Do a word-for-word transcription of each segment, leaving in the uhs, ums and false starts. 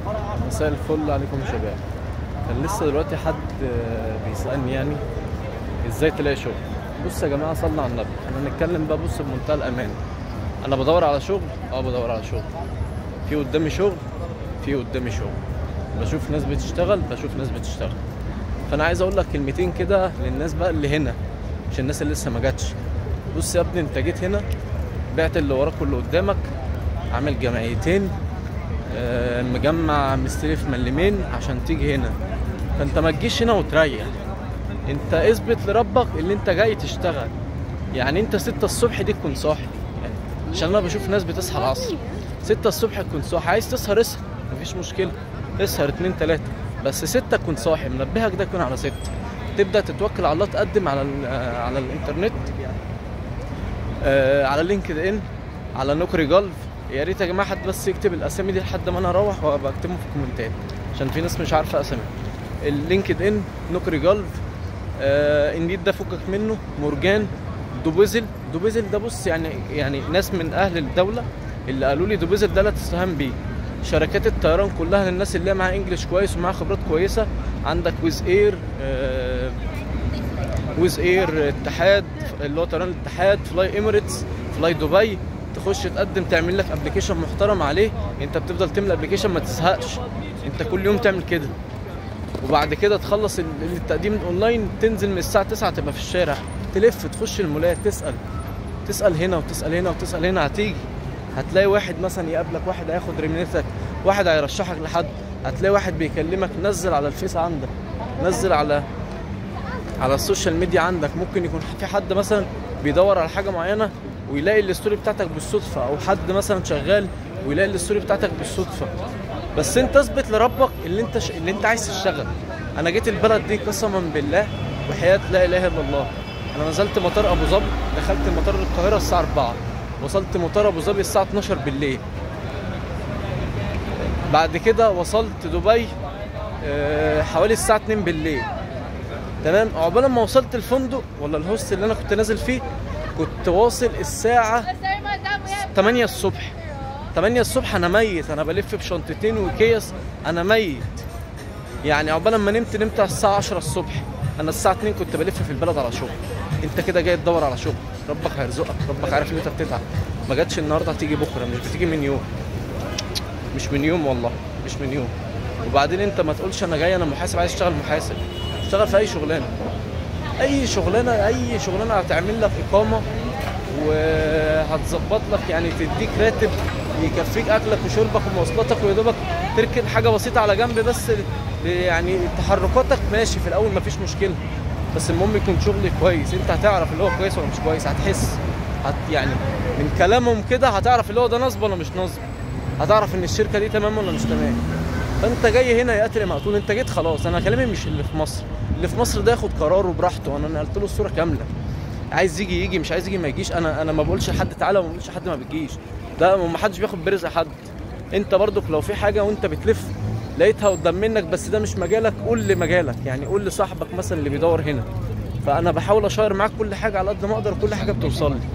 مساء الفل عليكم يا شباب. كان لسه دلوقتي حد بيسألني يعني ازاي تلاقي شغل. بص يا جماعه، صلوا على النبي، احنا هنتكلم بقى. بص بمنتهى الامان، انا بدور على شغل، اه بدور على شغل، في قدامي شغل، في قدامي شغل، بشوف ناس بتشتغل، بشوف ناس بتشتغل. فانا عايز اقول لك كلمتين كده للناس بقى اللي هنا، مش الناس اللي لسه ما جاتش. بص يا ابني، انت جيت هنا، بعت اللي وراك واللي قدامك، عامل جمعيتين، آه، مجمع مستلف ملمين عشان تيجي هنا. فانت ما تجيش هنا وتريح، انت اثبت لربك اللي انت جاي تشتغل. يعني انت ستة الصبح دي تكون صاحي، يعني عشان انا بشوف ناس بتصحى العصر. ستة الصبح تكون صاحي، عايز تسهر اسهر مفيش مشكله، اسهر اتنين تلاته، بس ستة تكون صاحي، منبهك ده يكون على ستة. تبدا تتوكل على الله، تقدم على على الانترنت، آه على لينكد ان، على نوكري جولف. يا ريت يا جماعه حد بس يكتب الاسامي دي لحد ما انا اروح وبكتبهم في الكومنتات، عشان في ناس مش عارفه اسامي. اللينكد ان، نوكري جولف، آه انديد ده فكك منه، مورجان، دوبيزل. دوبيزل ده بص يعني يعني ناس من اهل الدوله اللي قالوا لي دوبيزل ده لا تستهان بيه. شركات الطيران كلها للناس اللي معاها انجلش كويس ومعاها خبرات كويسه. عندك ويز اير، آه ويز اير اتحاد اللي هو طيران الاتحاد، فلاي اميريتس، فلاي دبي. تخش تقدم، تعمل لك ابلكيشن محترم عليه. انت بتفضل تعمل ابلكيشن ما تزهقش، انت كل يوم تعمل كده. وبعد كده تخلص التقديم الاونلاين، تنزل من الساعه تسعة تبقى في الشارع، تلف، تخش المولات، تسال تسال هنا وتسال هنا وتسال هنا. هتيجي هتلاقي واحد مثلا يقابلك، واحد هياخد ريمينتك، واحد هيرشحك لحد، هتلاقي واحد بيكلمك. نزل على الفيس عندك، نزل على على السوشيال ميديا عندك. ممكن يكون في حد مثلا بيدور على حاجه معينه ويلاقي الستوري بتاعتك بالصدفه، او حد مثلا شغال ويلاقي الستوري بتاعتك بالصدفه. بس انت اثبت لربك اللي انت ش... اللي انت عايز تشتغل. انا جيت البلد دي قسما بالله وحياه لا اله الا الله، انا نزلت مطار ابو ظبي، دخلت مطار القاهره الساعه أربعة، وصلت مطار ابو ظبي الساعه اتناشر بالليل. بعد كده وصلت دبي أه حوالي الساعه اتنين بالليل. تمام، عقبال ما وصلت الفندق ولا الهوست اللي انا كنت نازل فيه، كنت واصل الساعه تمانية الصبح. تمانية الصبح انا ميت، انا بلف بشنطتين وكيس، انا ميت. يعني عقبال ما نمت نمت على الساعه عشرة الصبح. انا الساعه اتنين كنت بلف في البلد على شغل. انت كده جاي تدور على شغل، ربك هيرزقك، ربك عارف ان انت بتتعب. ما جاتش النهارده هتيجي بكره، مش بتيجي من يوم، مش من يوم والله، مش من يوم. وبعدين انت ما تقولش انا جاي انا محاسب عايز اشتغل محاسب. اشتغل في اي شغلانه، اي شغلانه، اي شغلانه هتعمل لك اقامه وهتظبط لك، يعني تديك راتب يكفيك اكلك وشربك ومواصلاتك، ويدوبك تركن حاجه بسيطه على جنب بس يعني تحركاتك. ماشي في الاول مفيش مشكله، بس المهم يكون شغل كويس. انت هتعرف اللي هو كويس ولا مش كويس، هتحس هت يعني من كلامهم كده هتعرف اللي هو ده نصب ولا مش نصب، هتعرف ان الشركه دي تمام ولا مش تمام. فانت جاي هنا يا قاتل يا مقتول، انت جيت خلاص. انا كلامي مش اللي في مصر، اللي في مصر ده ياخد قراره براحته، انا نقلت له الصوره كامله. عايز يجي يجي، مش عايز يجي ما يجيش. انا انا ما بقولش لحد تعالى وما بقولش لحد ما بتجيش، ده ما حدش بياخد برزق حد. انت برضك لو في حاجه وانت بتلف لقيتها قدام منك بس ده مش مجالك، قول لي مجالك، يعني قول لصاحبك مثلا اللي بيدور هنا. فانا بحاول اشير معاك كل حاجه على قد ما اقدر، كل حاجه بتوصل لي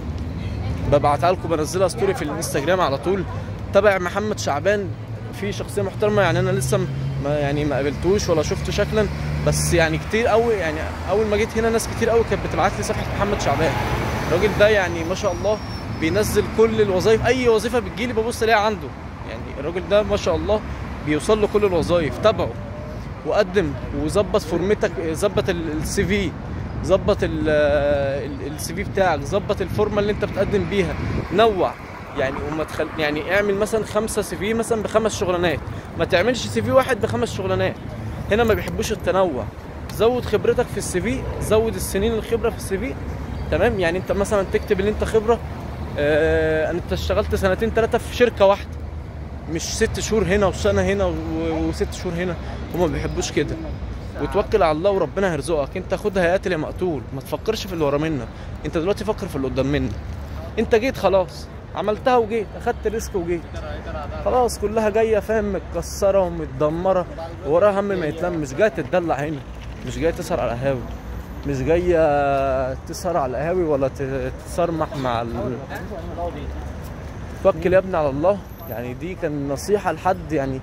ببعتها لكم، بنزلها ستوري في الانستجرام على طول. تابع محمد شعبان، في شخصيه محترمه، يعني انا لسه ما يعني ما قابلتوش ولا شفته شكلا، بس يعني كتير قوي، يعني اول ما جيت هنا ناس كتير قوي كانت بتبعت لي صفحه محمد شعبان. الراجل ده يعني ما شاء الله بينزل كل الوظائف، اي وظيفه بتجيلي ببص الاقيها عنده. يعني الراجل ده ما شاء الله بيوصل له كل الوظائف. تابعه وقدم وظبط فورمتك، ظبط السي في، ظبط السي في بتاعك، ظبط الفورمه اللي انت بتقدم بيها، نوع يعني. وما تخل... يعني اعمل مثلا خمسه سي في مثلا بخمس شغلانات، ما تعملش سي في واحد بخمس شغلانات. هنا ما بيحبوش التنوع. زود خبرتك في السي في، زود السنين الخبره في السي في. تمام، يعني انت مثلا تكتب ان انت خبره، آه انت اشتغلت سنتين ثلاثه في شركه واحده، مش ست شهور هنا وسنه هنا و... وست شهور هنا. هما ما بيحبوش كده. وتوكل على الله وربنا هيرزقك. انت خدها يا قاتل يا مقتول، ما تفكرش في اللي ورا منك، انت دلوقتي فكر في اللي قدام منك. انت جيت خلاص، عملتها وجيت، اخدت ريسك وجيت خلاص، كلها جايه فاهم متكسره ومتدمره ووراها هم ما يتلم. مش جايه تتدلع هنا، مش جايه تسهر على القهاوي، مش جايه تسهر على القهاوي ولا تتصرمح مع ال... توكل يا ابني على الله. يعني دي كان نصيحه لحد يعني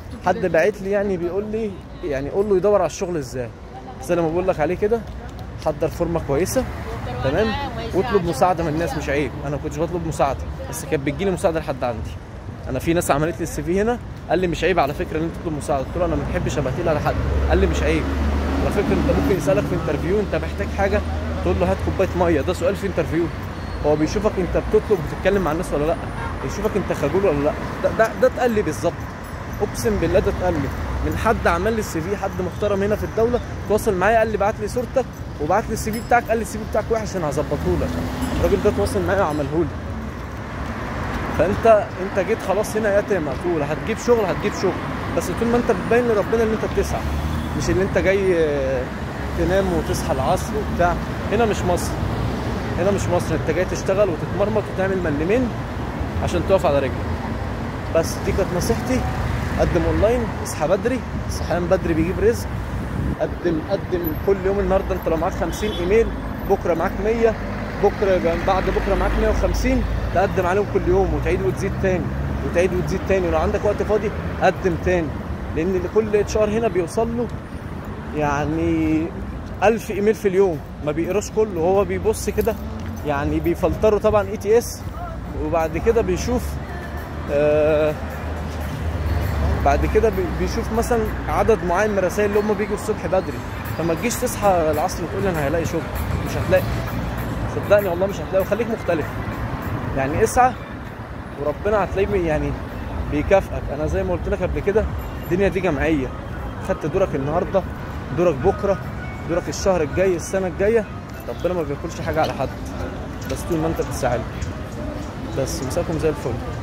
حد باعت لي يعني بيقول لي يعني قول له يدور على الشغل ازاي، زي ما بقول لك عليه كده. حضر فورمه كويسه تمام، واطلب مساعده من الناس، مش عيب. انا ما كنتش بطلب مساعده، بس كانت بتجيلي مساعده لحد عندي. انا في ناس عملت لي السي في هنا، قال لي مش عيب على فكره ان انت تطلب مساعده. قلت له انا ما بحبش ابقى تقيل على حد. قال لي مش عيب على فكره، انت ممكن يسالك في انترفيو انت محتاج حاجه تقول له هات كوبايه ميه، ده سؤال في انترفيو. هو بيشوفك انت بتطلب وبتتكلم مع الناس ولا لا، بيشوفك انت خجول ولا لا. ده ده, ده اتقال لي بالظبط، اقسم بالله ده اتقال لي من حد عمل لي السي في، حد محترم هنا في الدوله تواصل معايا قال لي بعت لي صورتك وبعت لي السي في بتاعك، قال لي السي في بتاعك وحش انا هظبطه لك. الراجل ده تواصل معايا وعمله لي. فانت انت جيت خلاص هنا يا مقفول، هتجيب شغل هتجيب شغل، بس طول ما انت بتبين لربنا ان انت بتسعى، مش اللي انت جاي تنام وتصحى العصر وبتاع. هنا مش مصر، هنا مش مصر، انت جاي تشتغل وتتمرمط وتعمل ملمين عشان تقف على رجلك. بس دي كانت نصيحتي، قدم اونلاين، اصحى بدري، الصحيان بدري بيجيب رزق. قدم قدم كل يوم. النهارده انت لو معاك خمسين ايميل، بكره معاك مية، بكره بعد بكره معاك مية وخمسين، تقدم عليهم كل يوم وتعيد وتزيد تاني وتعيد وتزيد تاني. ولو عندك وقت فاضي قدم تاني، لان كل اتش ار هنا بيوصل له يعني ألف ايميل في اليوم، ما بيقراش كله، هو بيبص كده يعني، بيفلتروا طبعا اي تي اس، وبعد كده بيشوف آه بعد كده بيشوف مثلا عدد معين من الرسائل اللي هم بيجوا الصبح بدري. فما تجيش تصحى العصر وتقول انا هلاقي شغل، مش هتلاقي، صدقني والله مش هتلاقي. وخليك مختلف يعني، اسعى وربنا هتلاقيه يعني بيكافئك. انا زي ما قلت لك قبل كده، الدنيا دي جمعيه، خدت دورك النهارده، دورك بكره، دورك الشهر الجاي، السنه الجايه. ربنا ما بياكلش حاجه على حد، بس طول ما انت بتساعد. بس مساكم زي الفل.